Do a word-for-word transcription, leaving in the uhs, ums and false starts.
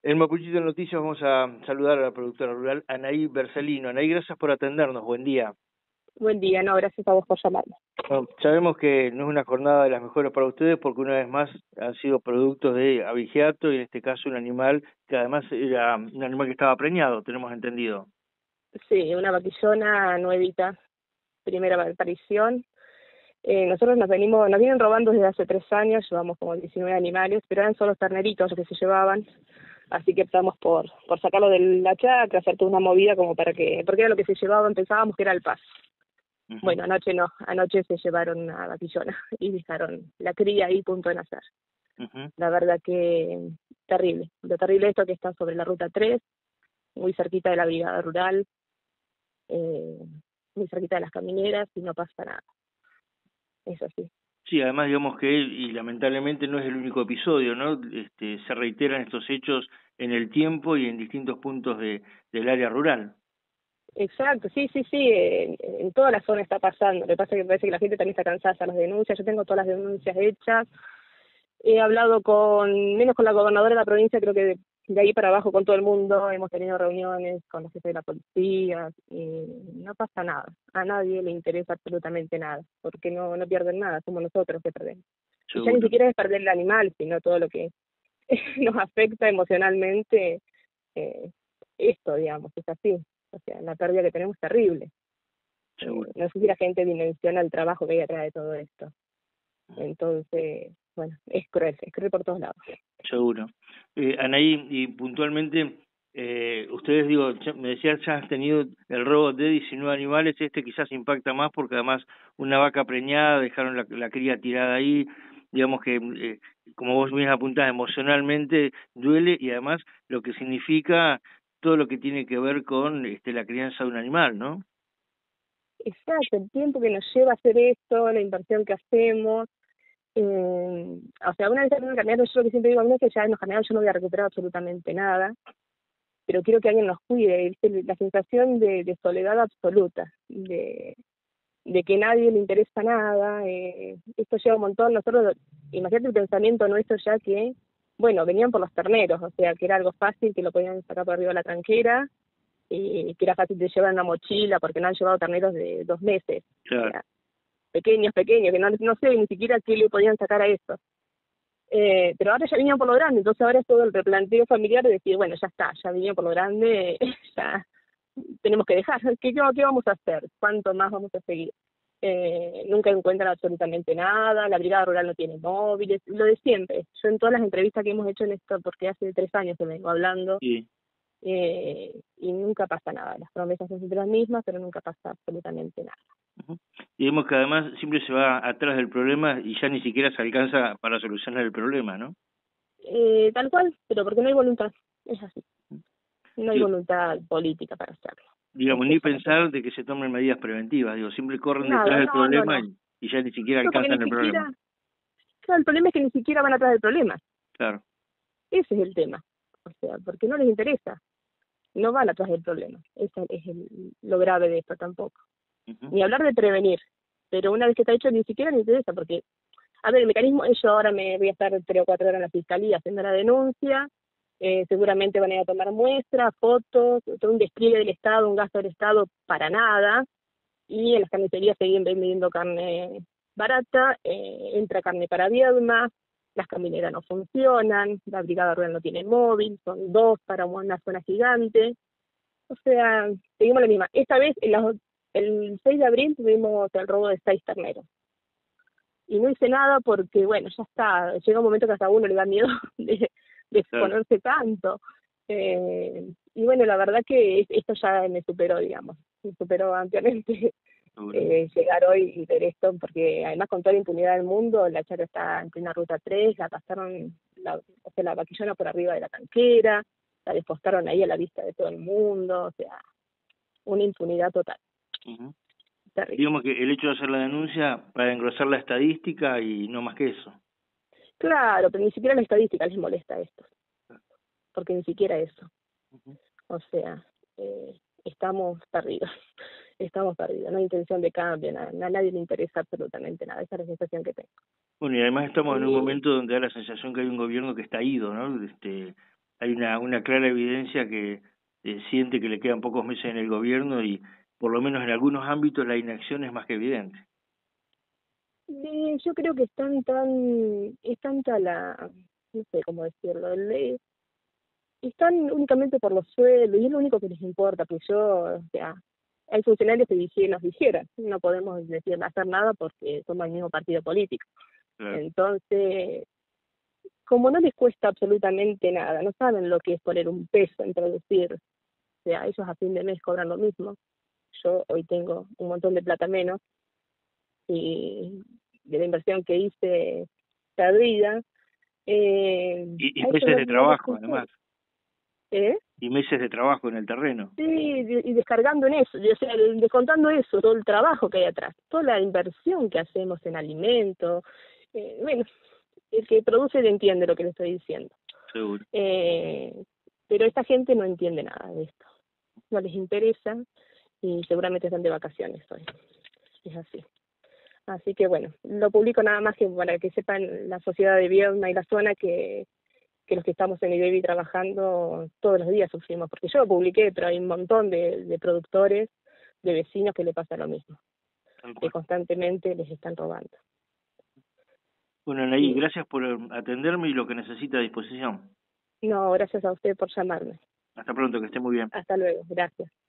En Mapuchito Noticias vamos a saludar a la productora rural Anaí Bercelino. Anaí, gracias por atendernos, buen día. Buen día, no, gracias a vos por llamarme. Bueno, sabemos que no es una jornada de las mejores para ustedes porque una vez más han sido productos de abigeato y en este caso un animal que además era un animal que estaba preñado, tenemos entendido. Sí, una vaquillona nuevita, primera aparición. Eh, nosotros nos venimos, nos vienen robando desde hace tres años, llevamos como diecinueve animales, pero eran solo terneritos los que se llevaban, así que optamos por, por sacarlo de la chacra, hacer toda una movida como para que, porque era lo que se llevaban, pensábamos que era el pasto. Uh-huh. Bueno, anoche no, anoche se llevaron una vaquillona y dejaron la cría ahí punto de nacer. Uh-huh. La verdad que terrible, lo terrible esto que está sobre la ruta tres, muy cerquita de la brigada rural, eh, muy cerquita de las camineras y no pasa nada. Es así. Sí, además digamos que, y lamentablemente no es el único episodio, ¿no? Este, se reiteran estos hechos en el tiempo y en distintos puntos de, del área rural. Exacto, sí, sí, sí, en, en toda la zona está pasando. Lo que pasa es que parece que la gente también está cansada de hacer las denuncias. Yo tengo todas las denuncias hechas. He hablado con, menos con la gobernadora de la provincia, creo que de, de ahí para abajo con todo el mundo. Hemos tenido reuniones con los jefes de la policía y no pasa nada. A nadie le interesa absolutamente nada, porque no, no pierden nada, somos nosotros que perdemos. Seguro. Y ya ni siquiera es perder el animal, sino todo lo que nos afecta emocionalmente, eh, esto, digamos, es así. O sea, la pérdida que tenemos es terrible. Eh, no sé si la gente dimensiona el trabajo que hay atrás de todo esto. Entonces, bueno, es cruel, es cruel por todos lados. Seguro. Eh, Anaí, y puntualmente, eh, ustedes, digo, me decían, ya has tenido el robo de diecinueve animales, este quizás impacta más porque además una vaca preñada, dejaron la, la cría tirada ahí, digamos que, eh, como vos bien apuntás, emocionalmente duele y además lo que significa todo lo que tiene que ver con este, la crianza de un animal, ¿no? Exacto, el tiempo que nos lleva a hacer esto, la inversión que hacemos. Eh, o sea, una vez en el caminado, yo lo que siempre digo, a mí es que ya en los caminados yo no voy a recuperar absolutamente nada, pero quiero que alguien nos cuide, ¿viste? La sensación de, de soledad absoluta, de, de que nadie le interesa nada, eh, esto lleva un montón. Nosotros, imagínate el pensamiento nuestro ya que, bueno, venían por los terneros, o sea, que era algo fácil, que lo podían sacar por arriba de la tranquera, y que era fácil de llevar en una mochila, porque no han llevado terneros de dos meses. Claro. O sea, pequeños, pequeños, que no, no sé ni siquiera qué le podían sacar a eso. Eh, pero ahora ya vinieron por lo grande, entonces ahora es todo el replanteo familiar de decir, bueno, ya está, ya vinieron por lo grande, ya tenemos que dejar. ¿Qué, qué vamos a hacer? ¿Cuánto más vamos a seguir? Eh, nunca encuentran absolutamente nada, la brigada rural no tiene móviles, lo de siempre. Yo en todas las entrevistas que hemos hecho en esto, porque hace tres años que vengo hablando, sí. eh, y nunca pasa nada. Las promesas son siempre las mismas, pero nunca pasa absolutamente nada. Uh-huh. Y vemos que además siempre se va atrás del problema y ya ni siquiera se alcanza para solucionar el problema, ¿no? Eh, tal cual, pero porque no hay voluntad, es así. No hay sí. voluntad política para hacerlo. Digamos, ni pensar de que se tomen medidas preventivas, digo, siempre corren Nada, detrás del no, problema no, no. Y, y ya ni siquiera No, alcanzan ni el siquiera, problema. Claro, el problema es que ni siquiera van atrás del problema. Claro. Ese es el tema. O sea, porque no les interesa. No van atrás del problema. Eso es el, lo grave de esto tampoco. Uh-huh. Ni hablar de prevenir. Pero una vez que está hecho, ni siquiera les interesa, porque, a ver, el mecanismo, yo ahora me voy a estar tres o cuatro horas en la fiscalía haciendo la denuncia, eh, seguramente van a ir a tomar muestras, fotos, todo un despliegue del Estado, un gasto del Estado para nada, y en las carnicerías siguen vendiendo carne barata, eh, entra carne para Viedma, las camineras no funcionan, la brigada rural no tiene móvil, son dos para una zona gigante. O sea, seguimos la misma. Esta vez, en las, el seis de abril, tuvimos el robo de seis terneros. Y no hice nada porque, bueno, ya está, llega un momento que hasta a uno le da miedo de, de exponerse tanto. Eh, y bueno, la verdad que esto ya me superó, digamos, me superó ampliamente. Eh, llegar hoy y ver esto, porque además con toda la impunidad del mundo, la chacra está en plena ruta tres, la pasaron, la, o sea, la vaquillona por arriba de la tanquera, la despostaron ahí a la vista de todo el mundo, o sea, una impunidad total. Uh-huh. Digamos que el hecho de hacer la denuncia para engrosar la estadística y no más que eso. Claro, pero ni siquiera la estadística les molesta a estos, porque ni siquiera eso. Uh-huh. O sea, eh, estamos perdidos. Estamos perdidos, no hay intención de cambio, nada, a nadie le interesa absolutamente nada, esa es la sensación que tengo. Bueno, y además estamos y... en un momento donde da la sensación que hay un gobierno que está ido, ¿no? Este, hay una, una clara evidencia que eh, siente que le quedan pocos meses en el gobierno y por lo menos en algunos ámbitos la inacción es más que evidente. Eh, yo creo que están tan, es tanta la, no sé cómo decirlo, el, están únicamente por los sueldos y es lo único que les importa, pues yo, o sea, hay funcionarios que dijeron, nos dijeron, no podemos decir hacer nada porque somos el mismo partido político. Claro. Entonces, como no les cuesta absolutamente nada, no saben lo que es poner un peso en producir, o sea, ellos a fin de mes cobran lo mismo. Yo hoy tengo un montón de plata menos y de la inversión que hice esta vida, eh, Y, y a ellos meses no, de no les trabajo, cuesta. además. ¿Eh? Y meses de trabajo en el terreno. Sí, y descargando en eso, o sea, descontando eso, todo el trabajo que hay atrás, toda la inversión que hacemos en alimentos, eh, bueno, el que produce le entiende lo que le estoy diciendo. Seguro. Eh, pero esta gente no entiende nada de esto, no les interesa y seguramente están de vacaciones hoy, es así. Así que bueno, lo publico nada más que para que sepan la sociedad de Viedma y la zona que que los que estamos en IDEVI trabajando todos los días sufrimos, porque yo lo publiqué, pero hay un montón de, de productores, de vecinos que le pasa lo mismo, que constantemente les están robando. Bueno, Anaí, Sí. gracias por atenderme y lo que necesita a disposición. No, gracias a usted por llamarme. Hasta pronto, que esté muy bien. Hasta luego, gracias.